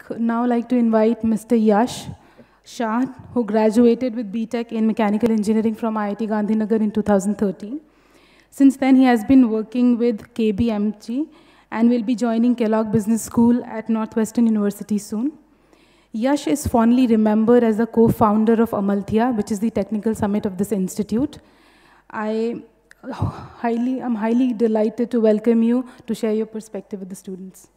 now like to invite Mr. Yash Shah, who graduated with BTech in Mechanical Engineering from IIT Gandhinagar in 2013. Since then, he has been working with KBMG and will be joining Kellogg Business School at Northwestern University soon. Yash is fondly remembered as the co-founder of Amalthea, which is the technical summit of this institute. I'm highly delighted to welcome you to share your perspective with the students.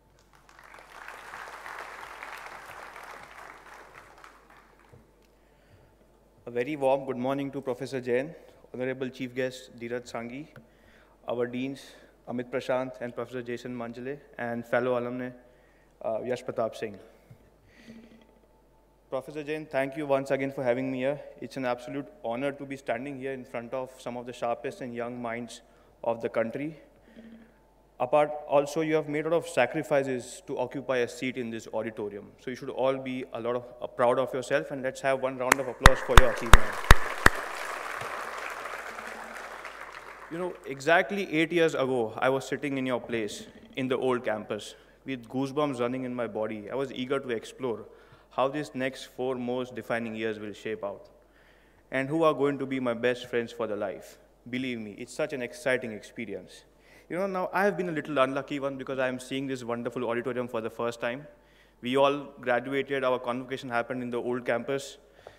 A very warm good morning to Professor Jain, Honorable Chief Guest Dheeraj Sanghi, our deans Amit Prashant and Professor Jason Manjale, and fellow alumni Yash Pratap Singh. Professor Jain, thank you once again for having me here. It's an absolute honor to be standing here in front of some of the sharpest and young minds of the country. Also, you have made a lot of sacrifices to occupy a seat in this auditorium. So you should all be proud of yourself, and let's have one round of applause for your achievement. You know, exactly 8 years ago, I was sitting in your place in the old campus with goosebumps running in my body. I was eager to explore how these next 4 most defining years will shape out and who are going to be my best friends for the life. Believe me, it's such an exciting experience. You know, now I have been a little unlucky one because I am seeing this wonderful auditorium for the first time. We all graduated, our convocation happened in the old campus.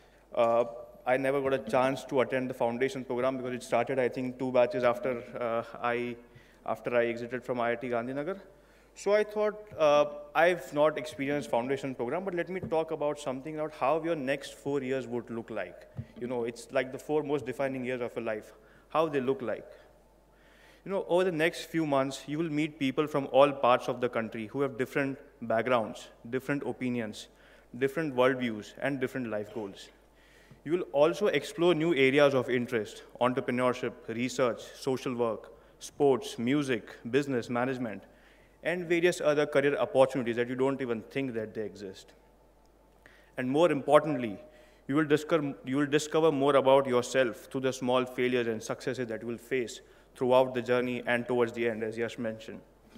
I never got a chance to attend the foundation program because it started, I think, 2 batches after I exited from IIT Gandhinagar. So I thought, I've not experienced foundation program, but let me talk about something about how your next 4 years would look like. You know, it's like the 4 most defining years of your life, how they look like. You know, over the next few months, you will meet people from all parts of the country who have different backgrounds, different opinions, different worldviews, and different life goals. You will also explore new areas of interest: entrepreneurship, research, social work, sports, music, business, management, and various other career opportunities that you don't even think that they exist. And more importantly, you will discover more about yourself through the small failures and successes that you will face throughout the journey and towards the end, as Yash mentioned.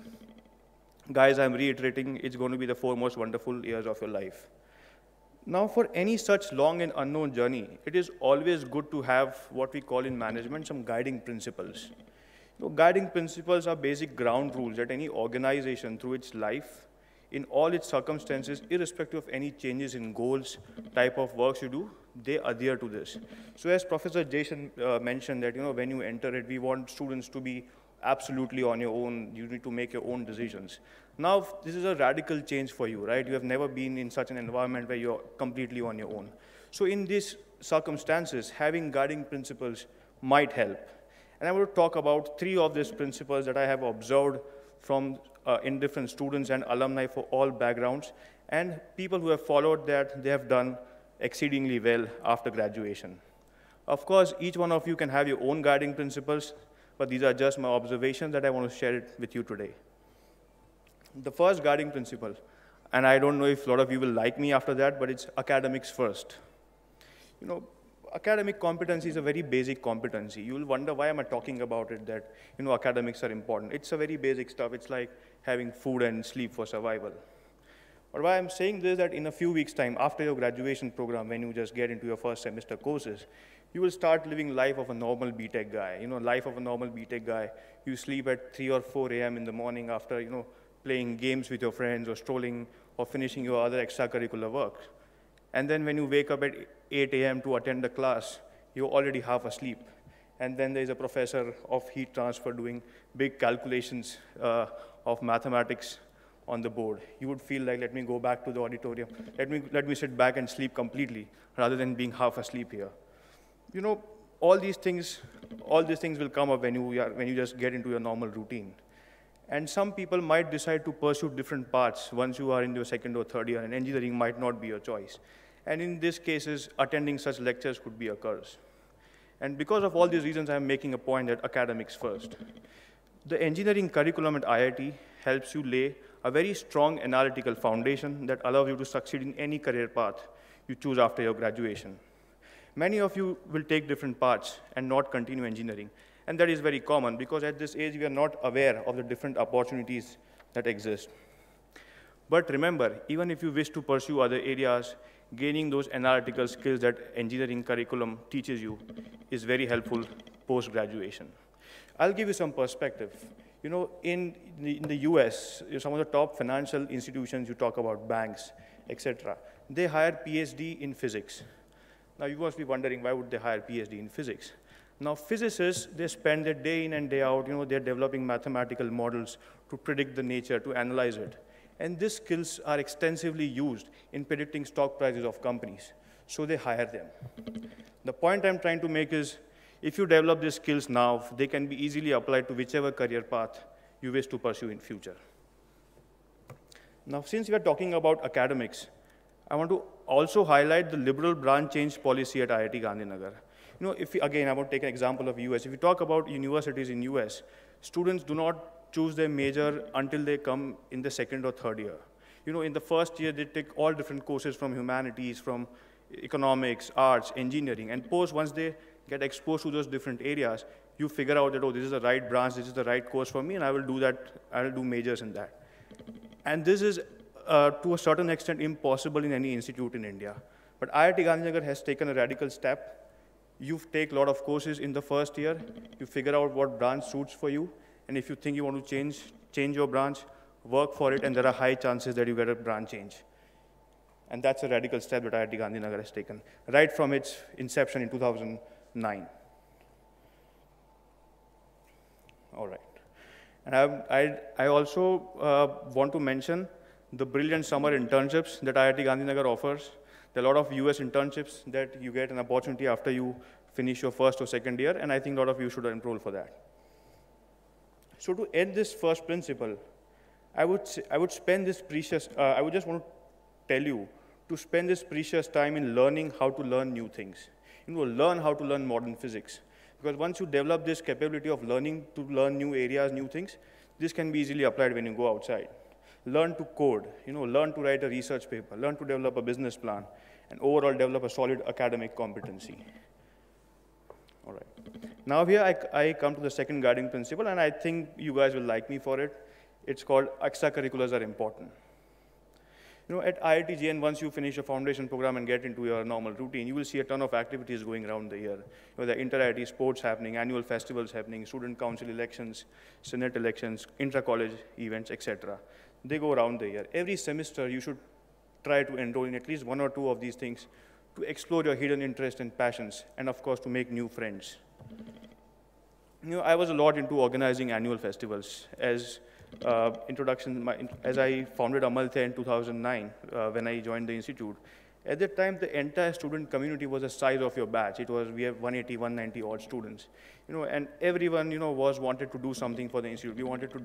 Guys, I'm reiterating, it's going to be the 4 most wonderful years of your life. Now, for any such long and unknown journey, it is always good to have what we call in management some guiding principles. You know, guiding principles are basic ground rules that any organization through its life, in all its circumstances, irrespective of any changes in goals, type of works you do, they adhere to this. So as Professor Jason mentioned that, you know, when you enter it, we want students to be absolutely on your own. You need to make your own decisions. Now, this is a radical change for you, right? You have never been in such an environment where you're completely on your own. So in these circumstances, having guiding principles might help. And I want to talk about 3 of these principles that I have observed from in different students and alumni for all backgrounds, and people who have followed that, they have done exceedingly well after graduation. Of course, each one of you can have your own guiding principles, but these are just my observations that I want to share it with you today. The first guiding principle, and I don't know if a lot of you will like me after that, but it's academics first. You know, academic competency is a very basic competency. You will wonder, why am I talking about it, that, you know, academics are important. It's a very basic stuff. It's like having food and sleep for survival. But why I'm saying this is that in a few weeks' time, after your graduation program, when you just get into your first semester courses, you will start living life of a normal BTech guy. You know, life of a normal BTech guy. You sleep at 3 or 4 a.m. in the morning after, you know, playing games with your friends or strolling or finishing your other extracurricular work. And then when you wake up at 8 a.m. to attend the class, you're already half asleep. And then there's a professor of heat transfer doing big calculations of mathematics on the board. You would feel like, let me go back to the auditorium. Let me sit back and sleep completely rather than being half asleep here. You know, all these things will come up when you just get into your normal routine. And some people might decide to pursue different paths once you are in your 2nd or 3rd year, and engineering might not be your choice. And in these cases, attending such lectures could be a curse. And because of all these reasons, I'm making a point that academics first. The engineering curriculum at IIT helps you lay a very strong analytical foundation that allows you to succeed in any career path you choose after your graduation. Many of you will take different paths and not continue engineering. And that is very common because at this age, we are not aware of the different opportunities that exist. But remember, even if you wish to pursue other areas, gaining those analytical skills that engineering curriculum teaches you is very helpful post-graduation. I'll give you some perspective. You know, in the US, some of the top financial institutions, you talk about banks, etc., they hire PhD in physics. Now, you must be wondering, why would they hire PhD in physics? Now, physicists, they spend their day in and day out, they're developing mathematical models to predict the nature, to analyze it. And these skills are extensively used in predicting stock prices of companies. So they hire them. The point I'm trying to make is, if you develop these skills now, they can be easily applied to whichever career path you wish to pursue in future. Now, since we are talking about academics, I want to also highlight the liberal branch change policy at IIT Gandhinagar. Again, I want to take an example of US. If you talk about universities in US, students do not choose their major until they come in the second or third year. In the first year, they take all different courses from humanities, from economics, arts, engineering, and once they get exposed to those different areas, you figure out that, oh, this is the right branch, this is the right course for me, and I will do that, I will do majors in that. And this is, to a certain extent, impossible in any institute in India. But IIT Gandhinagar has taken a radical step. You take a lot of courses in the first year, you figure out what branch suits for you, and if you think you want to change your branch, work for it, and there are high chances that you get a branch change. And that's a radical step that IIT Gandhinagar has taken, right from its inception in 2009. All right. And I also want to mention the brilliant summer internships that IIT Gandhinagar offers. There are a lot of US internships that you get an opportunity after you finish your first or second year, and I think a lot of you should enroll for that. So to end this first principle, I would spend this precious, I would just want to tell you to spend this precious time in learning how to learn new things. Learn how to learn modern physics. Because once you develop this capability of learning to learn new areas, new things, this can be easily applied when you go outside. Learn to code, learn to write a research paper, learn to develop a business plan, and overall develop a solid academic competency. All right. Now here I come to the second guiding principle, and I think you guys will like me for it. It's called extracurriculars are important. At IITGN, once you finish a foundation program and get into your normal routine, you will see a ton of activities going around the year. There are inter-IIT sports happening, annual festivals happening, student council elections, senate elections, intra-college events, etc. They go around the year. Every semester, you should try to enroll in at least one or two of these things to explore your hidden interests and passions, and of course, to make new friends. I was a lot into organizing annual festivals. As I founded Amalthea in 2009, when I joined the institute. At that time, the entire student community was the size of your batch. We have 180, 190 odd students. And everyone, wanted to do something for the institute. We wanted to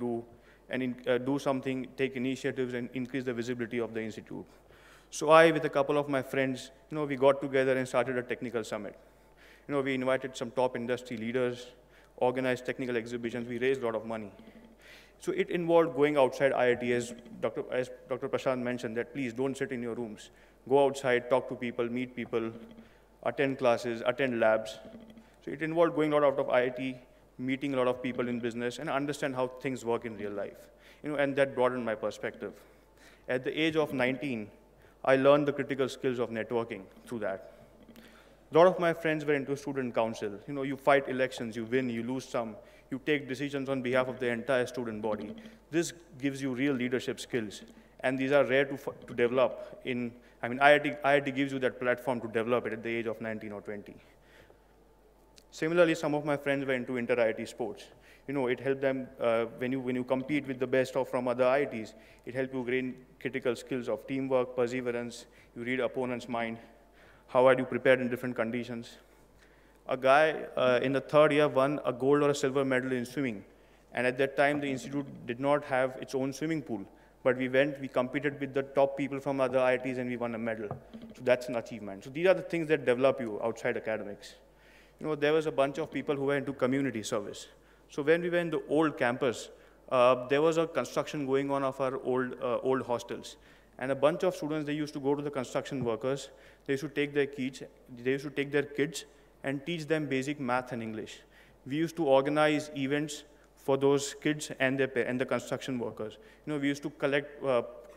do something, take initiatives, and increase the visibility of the institute. So I, with a couple of my friends, we got together and started a technical summit. We invited some top industry leaders, organized technical exhibitions. We raised a lot of money. So it involved going outside IIT, as Dr. Prashant mentioned, that please don't sit in your rooms. Go outside, talk to people, meet people, attend classes, attend labs. So it involved going out of IIT, meeting a lot of people in business, and understand how things work in real life. And that broadened my perspective. At the age of 19, I learned the critical skills of networking through that. A lot of my friends were into student council. You fight elections, you win, you lose some. You take decisions on behalf of the entire student body. This gives you real leadership skills. And these are rare to develop IIT gives you that platform to develop it at the age of 19 or 20. Similarly, some of my friends were into inter-IIT sports. It helped them, when you compete with the best from other IITs, it helps you gain critical skills of teamwork, perseverance, you read opponent's mind, how are you prepared in different conditions. A guy in the third year won a gold or a silver medal in swimming. And at that time, the institute did not have its own swimming pool. But we competed with the top people from other IITs, and we won a medal. So that's an achievement. So these are the things that develop you outside academics. There was a bunch of people who were into community service. So when we were in the old campus, there was a construction going on of our old hostels. And a bunch of students, they used to go to the construction workers. They used to take their kids, and teach them basic math and English. We used to organize events for those kids and the construction workers. We used to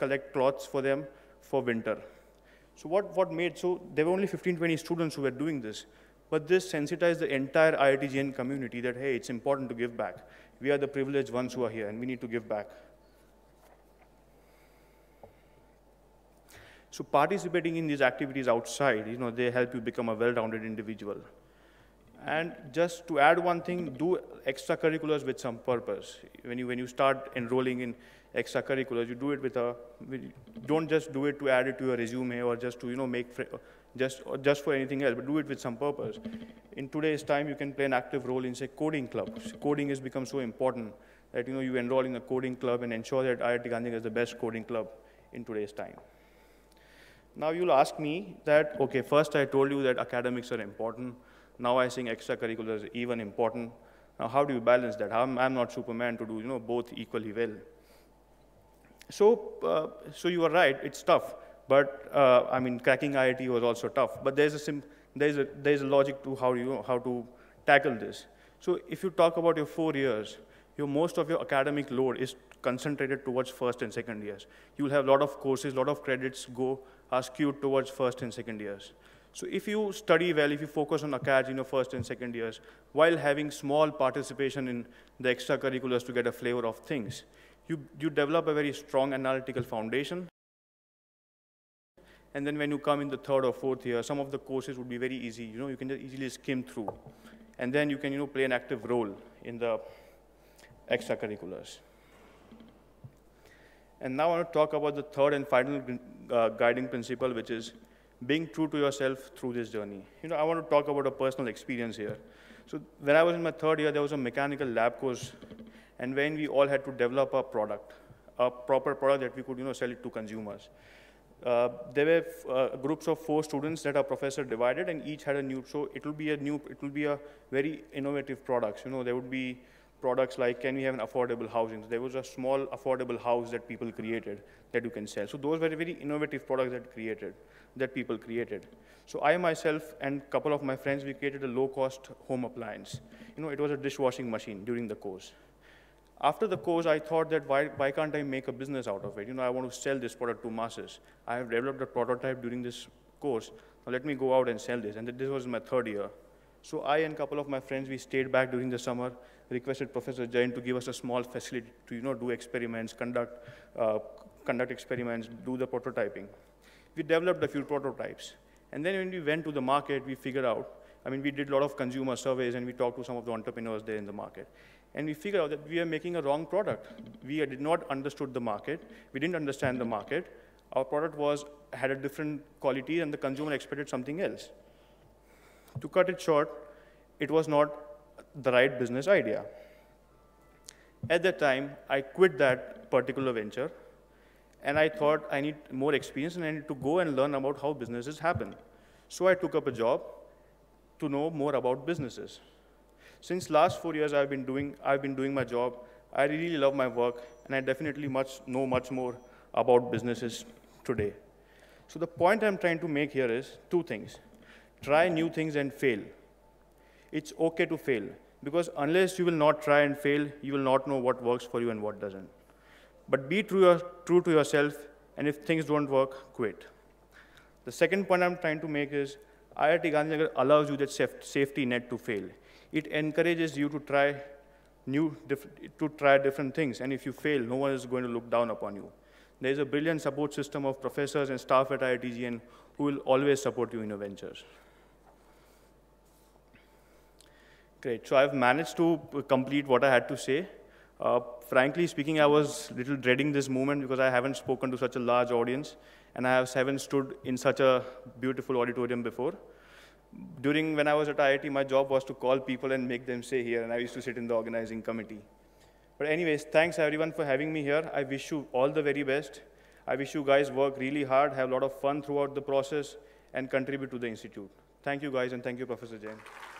collect cloths for them for winter. So so there were only 15, 20 students who were doing this, but this sensitized the entire IITGN community that, hey, it's important to give back. We are the privileged ones who are here, and we need to give back. So participating in these activities outside, they help you become a well-rounded individual. And just to add one thing, do extracurriculars with some purpose. When you start enrolling in extracurriculars, you do it don't just do it to add it to your resume or just to just for anything else, but do it with some purpose. In today's time, you can play an active role in, say, coding clubs. Coding has become so important that you enroll in a coding club and ensure that IIT Gandhi is the best coding club in today's time. Now you'll ask me that, okay, first I told you that academics are important. Now I think extracurriculars are even important. Now how do you balance that? I'm not Superman to do both equally well. So you are right, it's tough. But I mean, cracking IIT was also tough. But there's a logic to how to tackle this. So if you talk about your 4 years, most of your academic load is concentrated towards first and second years. You'll have a lot of courses, a lot of credits are skewed towards first and second years. So if you study well, if you focus on ACADS in your first and second years, while having small participation in the extracurriculars to get a flavor of things, you develop a very strong analytical foundation. And then when you come in the third or fourth year, some of the courses would be very easy. You can just easily skim through. And then you can play an active role in the extracurriculars. And now I want to talk about the third and final guiding principle, which is being true to yourself through this journey. I want to talk about a personal experience here. So when I was in my third year, there was a mechanical lab course, and when we all had to develop a product, a proper product that we could sell it to consumers. There were groups of 4 students that our professor divided, and each had a new. So it will be a very innovative products. There would be products like, can we have an affordable housing? So there was a small affordable house that people created that you can sell. So those were very innovative products that people created. So I myself and a couple of my friends, we created a low-cost home appliance. It was a dishwashing machine during the course. After the course, I thought that why can't I make a business out of it? I want to sell this product to masses. I have developed a prototype during this course. Now let me go out and sell this. And this was my third year. So I and a couple of my friends, we stayed back during the summer, requested Professor Jain to give us a small facility to do experiments, conduct experiments, do the prototyping. We developed a few prototypes. And then when we went to the market, we figured out, we did a lot of consumer surveys and we talked to some of the entrepreneurs there in the market. And we figured out that we are making a wrong product. We did not understood the market. We didn't understand the market. Our product had a different quality and the consumer expected something else. To cut it short, it was not the right business idea. At that time, I quit that particular venture, and I thought I need more experience and I need to go and learn about how businesses happen. So I took up a job to know more about businesses. Since last 4 years, I've been doing my job. I really love my work, and I definitely know much more about businesses today. So the point I'm trying to make here is 2 things. Try new things and fail. It's okay to fail, because unless you will not try and fail, you will not know what works for you and what doesn't. But be true to yourself, and if things don't work, quit. The second point I'm trying to make is IIT Gandhi allows you that safety net to fail. It encourages you to try different things, and if you fail, no one is going to look down upon you. There is a brilliant support system of professors and staff at IITGN who will always support you in your ventures. Great, so I've managed to complete what I had to say. Frankly speaking, I was a little dreading this moment because I haven't spoken to such a large audience, and I haven't stood in such a beautiful auditorium before. When I was at IIT, my job was to call people and make them stay here, and I used to sit in the organizing committee. But anyways, thanks everyone for having me here. I wish you all the very best. I wish you guys work really hard, have a lot of fun throughout the process, and contribute to the institute. Thank you guys, and thank you, Professor Jain.